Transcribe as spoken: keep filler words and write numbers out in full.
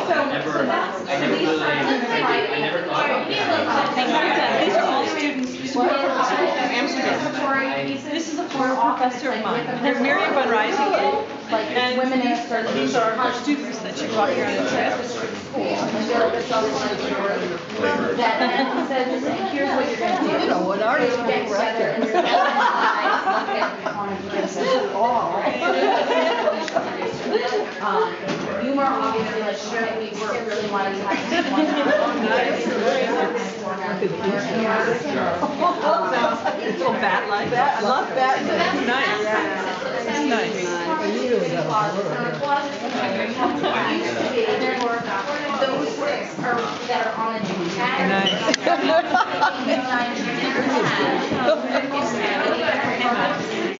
never, I never really, I never thought about that. These are all students from Amsterdam. This is a former professor of mine. They're Miriam Van Rijsing. And these, these are her students that she brought here on a trip. That says, here's what you're going to do. You know what artist Get together and you're going to um, humor, obviously, like showing we work really wanted to have one. It's all bat-like. I love that. It's nice. It's nice. Those six are that are on a tag. Nice.